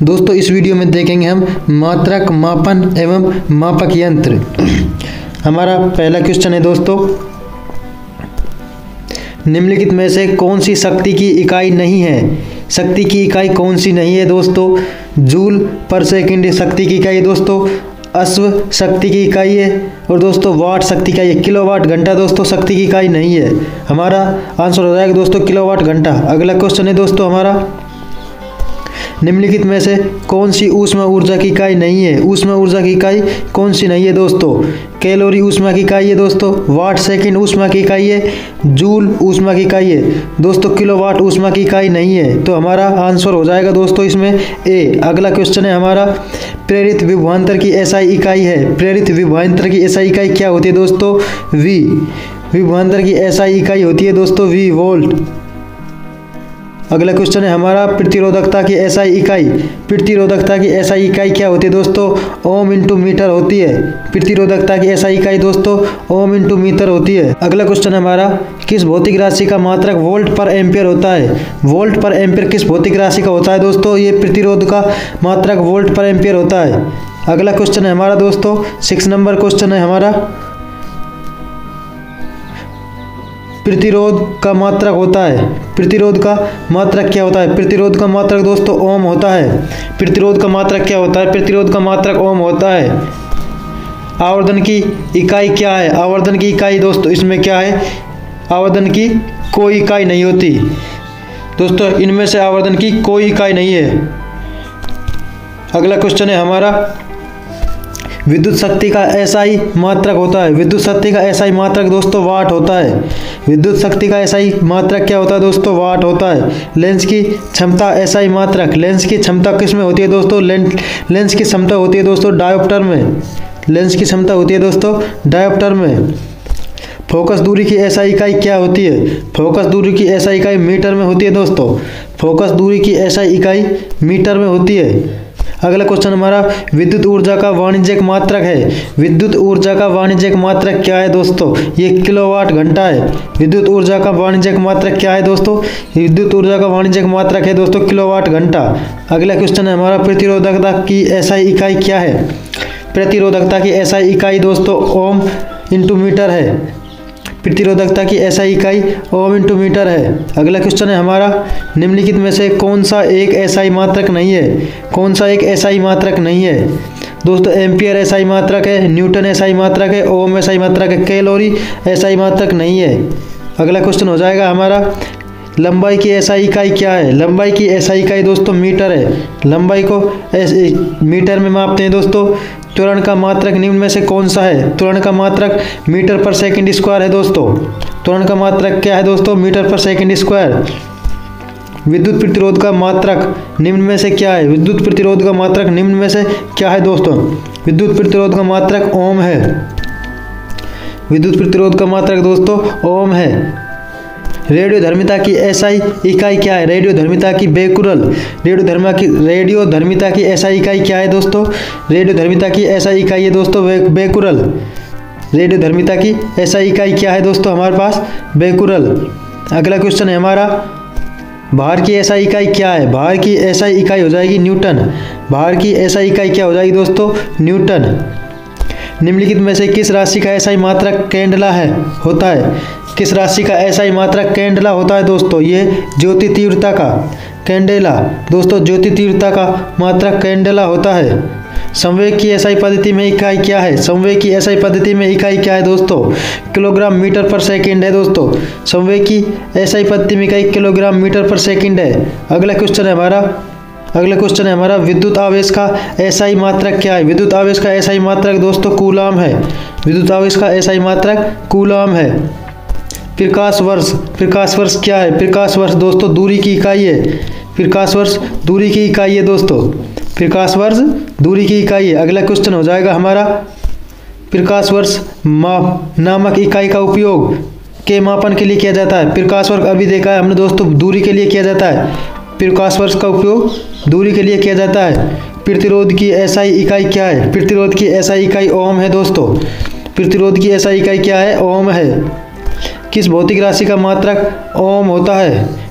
दोस्तों इस वीडियो में देखेंगे हम मात्रक मापन एवं मापक यंत्र। हमारा पहला क्वेश्चन है दोस्तों, निम्नलिखित में से कौन सी शक्ति की इकाई नहीं है? शक्ति की इकाई कौन सी नहीं है दोस्तों? जूल पर सेकंड शक्ति की इकाई है दोस्तों, अश्व शक्ति की इकाई है, और दोस्तों वाट शक्ति का ये किलोवाट घंटा दोस्तों शक्ति की इकाई नहीं है। हमारा आंसर हो जाएगा दोस्तों किलोवाट घंटा। अगला क्वेश्चन है दोस्तों हमारा, निम्नलिखित में से कौन सी ऊष्मा ऊर्जा की इकाई नहीं है? ऊष्मा ऊर्जा की इकाई कौन सी नहीं है दोस्तों? कैलोरी ऊष्मा की इकाई है दोस्तों, वाट सेकंड ऊष्मा की इकाई है, जूल ऊष्मा की इकाई है दोस्तों, किलोवाट ऊष्मा की इकाई नहीं है। तो हमारा आंसर हो जाएगा दोस्तों इसमें ए। अगला क्वेश्चन है हमारा, प्रेरित विभवांतर की एसआई इकाई है। प्रेरित विभवांतर की एसआई इकाई क्या होती है दोस्तों? वी। विभवांतर की एसआई इकाई होती है दोस्तों वी, वोल्ट। अगला क्वेश्चन है हमारा, प्रतिरोधकता की एसआई इकाई। प्रतिरोधकता की एसआई इकाई क्या होती है दोस्तों? ओम इंटू मीटर होती है। प्रतिरोधकता की एसआई इकाई दोस्तों ओम इंटू मीटर होती है। अगला क्वेश्चन है हमारा, किस भौतिक राशि का मात्रक वोल्ट पर एम्पियर होता है? वोल्ट पर एम्पियर किस भौतिक राशि का होता है दोस्तों? ये प्रतिरोध का मात्रक वोल्ट पर एम्पियर होता है। अगला क्वेश्चन है हमारा दोस्तों 6 नंबर क्वेश्चन है हमारा, प्रतिरोध का मात्रक होता है। प्रतिरोध का मात्रक क्या होता है? प्रतिरोध का मात्रक दोस्तों ओम होता है। प्रतिरोध का मात्रक क्या होता है? प्रतिरोध का मात्रक ओम होता है। आवर्धन की इकाई क्या है? आवर्धन की इकाई दोस्तों इसमें क्या है? आवर्धन की कोई इकाई नहीं होती दोस्तों, इनमें से आवर्धन की कोई इकाई नहीं है। अगला क्वेश्चन है हमारा, विद्युत शक्ति का एसआई मात्रक होता है। विद्युत शक्ति का एसआई मात्रक दोस्तों वाट होता है। विद्युत शक्ति का एसआई मात्रक क्या होता है दोस्तों? वाट होता है। लेंस की क्षमता एसआई मात्रक, लेंस की क्षमता किस में होती है दोस्तों? लेंस की क्षमता होती है दोस्तों डायोप्टर में। लेंस की क्षमता होती है दोस्तों डायोप्टर में। फोकस दूरी की एसआई इकाई क्या होती है? फोकस दूरी की एसआई इकाई मीटर में होती है दोस्तों। फोकस दूरी की एसआई इकाई मीटर में होती है। अगला क्वेश्चन हमारा, विद्युत ऊर्जा का वाणिज्यिक मात्रक है। विद्युत ऊर्जा का वाणिज्यिक मात्रक क्या है दोस्तों? ये किलोवाट घंटा है। विद्युत ऊर्जा का वाणिज्यिक मात्रक क्या है दोस्तों? विद्युत ऊर्जा का वाणिज्यिक मात्रक है दोस्तों किलोवाट घंटा। अगला क्वेश्चन है हमारा, प्रतिरोधकता की एसआई इकाई क्या है? प्रतिरोधकता की एसआई इकाई दोस्तों ओम इंटू मीटर है। प्रतिरोधकता की एसआई इकाई ओम इंटू मीटर है। अगला क्वेश्चन है हमारा, निम्नलिखित में से कौन सा एक एसआई मात्रक नहीं है? कौन सा एक एसआई मात्रक नहीं है दोस्तों? एम्पियर एसआई मात्रक है, न्यूटन एसआई मात्रक है, ओम एसआई मात्रक है, कैलोरी एसआई मात्रक नहीं है। अगला क्वेश्चन हो जाएगा हमारा, लंबाई की एसआई इकाई क्या है? लंबाई की एसआई इकाई दोस्तों मीटर है। लंबाई को मीटर में मापते हैं दोस्तों। त्वरण का मात्रक निम्न में से कौन सा है? त्वरण का मात्रक मीटर पर सेकंड स्क्वायर है दोस्तों। त्वरण का मात्रक क्या है दोस्तों? मीटर पर सेकंड स्क्वायर। विद्युत प्रतिरोध का मात्रक निम्न में से क्या है? विद्युत प्रतिरोध का मात्रक निम्न में से क्या है दोस्तों? विद्युत प्रतिरोध का मात्रक ओम है। विद्युत प्रतिरोध का मात्रक दोस्तों ओम है। रेडियोधर्मिता की एसआई इकाई क्या है? रेडियोधर्मिता की बेकुरल। रेडियोधर्मिता की एसआई इकाई क्या है दोस्तों? रेडियोधर्मिता की एसआई इकाई है दोस्तों बेकुरल। रेडियोधर्मिता की एसआई इकाई क्या है दोस्तों हमारे पास? बेकुरल। अगला क्वेश्चन है हमारा, भार की एसआई इकाई क्या है? भार की एसआई इकाई हो जाएगी न्यूटन। भार की एसआई इकाई क्या हो जाएगी दोस्तों? न्यूटन। निम्नलिखित में से किस राशि का एसआई मात्रक कैंडला है होता है? किस राशि का एसआई मात्रक कैंडला होता है दोस्तों? ये ज्योति तीव्रता का कैंडेला दोस्तों, ज्योति तीव्रता का मात्रक कैंडेला होता है। संवेग की एसआई पद्धति में इकाई क्या है? संवेग की एसआई पद्धति में इकाई क्या है दोस्तों? किलोग्राम मीटर पर सेकंड है दोस्तों। संवेग की एसआई पद्धति में इकाई किलोग्राम मीटर पर सेकंड है। अगला क्वेश्चन है हमारा, विद्युत आवेश का एसआई मात्रक क्या है? विद्युत आवेश का एसआई मात्रक दोस्तों कूलाम है। विद्युत आवेश का एसआई मात्रक कूलाम है। प्रकाश वर्ष क्या है? प्रकाश वर्ष दोस्तों दूरी की इकाई है। प्रकाश वर्ष दूरी की इकाई है दोस्तों। प्रकाश वर्ष दूरी की इकाई है। अगला क्वेश्चन हो जाएगा हमारा, प्रकाश वर्ष नामक इकाई का उपयोग के मापन के लिए किया जाता है। प्रकाश वर्ष अभी देखा है हमने दोस्तों दूरी के लिए किया जाता है। प्रकाश वर्ष का उपयोग दूरी के लिए किया जाता है। प्रतिरोध की एसआई इकाई क्या है? प्रतिरोध की एसआई इकाई ओम है दोस्तों। प्रतिरोध की एसआई इकाई क्या है? ओम है। किस भौतिक राशि का मात्रक ओम होता है?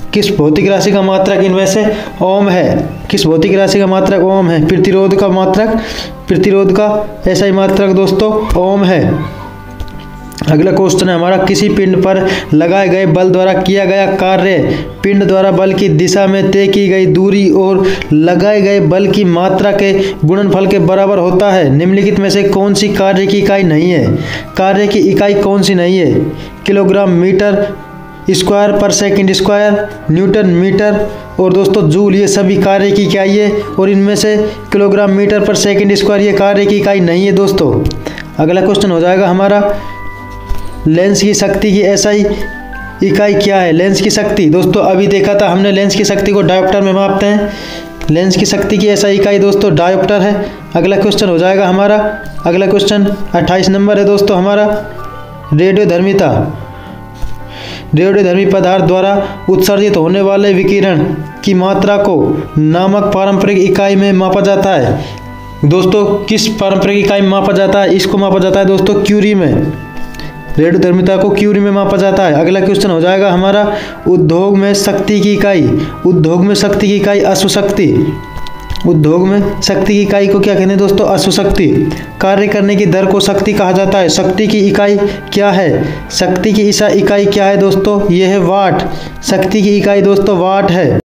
किस भौतिक राशि का मात्रक इनमें से ओम है? किस भौतिक राशि का मात्रक ओम है? प्रतिरोध का मात्रक, प्रतिरोध का SI मात्रक दोस्तों ओम है। अगला क्वेश्चन है हमारा, किसी पिंड पर लगाए गए बल द्वारा किया गया कार्य पिंड द्वारा बल की दिशा में तय की गई दूरी और लगाए गए बल की मात्रा के गुणनफल के बराबर होता है। निम्नलिखित में से कौन सी कार्य की इकाई नहीं है? कार्य की इकाई कौन सी नहीं है? किलोग्राम मीटर स्क्वायर पर सेकंड स्क्वायर, न्यूटन मीटर और दोस्तों जूल, ये सभी कार्य की इकाई है और इनमें से किलोग्राम मीटर पर सेकंड स्क्वायर ये कार्य की इकाई नहीं है दोस्तों। अगला क्वेश्चन हो जाएगा हमारा, लेंस की शक्ति की SI इकाई क्या है? लेंस की शक्ति दोस्तों अभी देखा था हमने, लेंस की शक्ति को डायोप्टर में मापते हैं। लेंस की शक्ति की SI इकाई दोस्तों डायोप्टर है। अगला क्वेश्चन हो जाएगा हमारा, अगला क्वेश्चन 28 नंबर है दोस्तों हमारा, रेडियोधर्मिता। रेडियोधर्मी पदार्थ द्वारा उत्सर्जित होने वाले विकिरण की मात्रा को नामक पारंपरिक इकाई में मापा जाता है। दोस्तों किस पारंपरिक इकाई में मापा जाता है? इसको मापा जाता है दोस्तों क्यूरी में। रेडियोधर्मिता को क्यूरी में मापा जाता है। अगला क्वेश्चन हो जाएगा हमारा, उद्योग में शक्ति की इकाई। उद्योग में शक्ति की इकाई अश्वशक्ति। उद्योग में शक्ति की इकाई को क्या कहते हैं दोस्तों? अश्वशक्ति। कार्य करने की दर को शक्ति कहा जाता है। शक्ति की इकाई क्या है? शक्ति की इकाई क्या है दोस्तों? यह है वाट। शक्ति की इकाई दोस्तों वाट है।